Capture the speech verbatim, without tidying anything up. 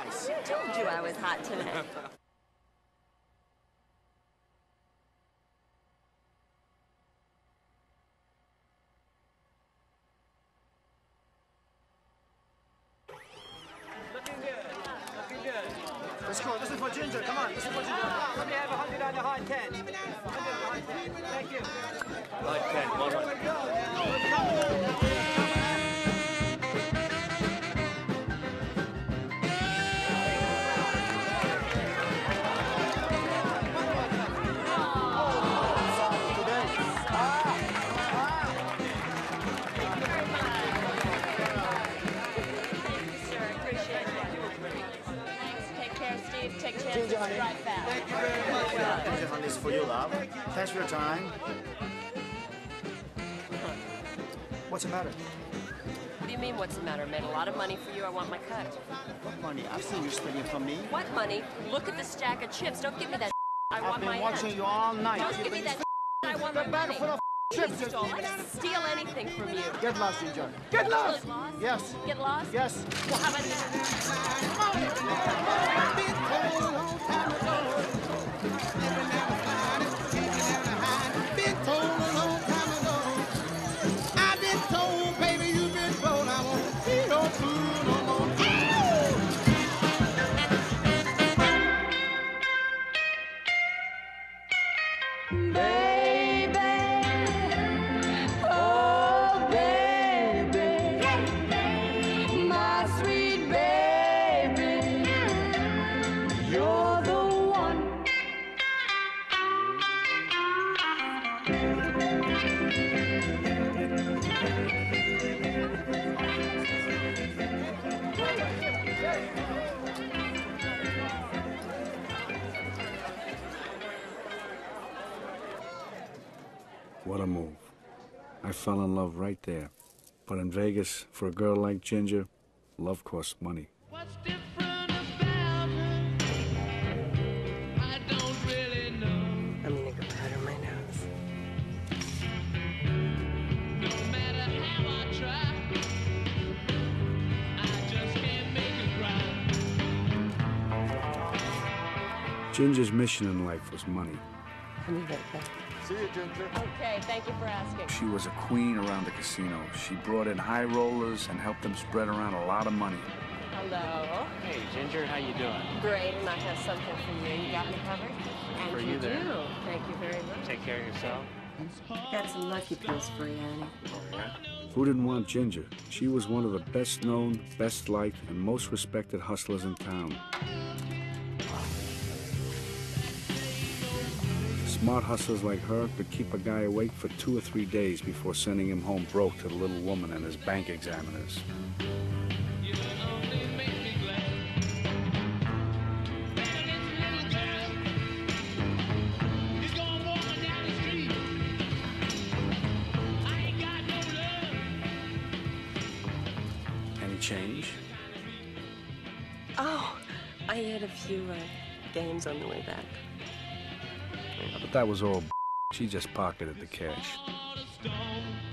nice. I told you I was hot tonight. Looking good. Looking good. Let's go. Listen for Ginger. Come on. Listen for Ginger. Let me have a hundred on the hard ten. Hundred on the hard ten. Thank you. Hard ten, one hundred. Take chances, drive fast. Thank you very much. Ginger, honey, this is for you, love. Thanks for your time. What's the matter? What do you mean, what's the matter? I made a lot of money for you. I want my cut. What money? I've seen you spending for me. What money? Look at the stack of chips. Don't give me that. I I've want been my watching end. you all night. Don't give me that. I want my money. Full of chips. You stole. I didn't steal anything from you. Get lost, Ginger. Get lost. Get lost? Yes. Get lost? Yes. Well, how about that? What a move. I fell in love right there. But in Vegas, for a girl like Ginger, love costs money. What's different about her? I don't really know. I'm gonna go powder my nose. No matter how I try, I just can't make her cry. Ginger's mission in life was money. I'll be right back. See you, Ginger. Okay, thank you for asking. She was a queen around the casino. She brought in high rollers and helped them spread around a lot of money. Hello. Hey, Ginger, how you doing? Great, and I have something for you. You got me covered? And For you you there. do. Thank you very much. Take care of yourself. Got some lucky pills for you, Annie. Who didn't want Ginger? She was one of the best known, best liked, and most respected hustlers in town. Smart hustlers like her could keep a guy awake for two or three days before sending him home broke to the little woman and his bank examiners. You only make me glad. Better this little girl is gonna walk on down the street. I ain't got no love. Any change? Oh, I had a few uh, games on the way back. But that was all. She just pocketed the cash. Stone.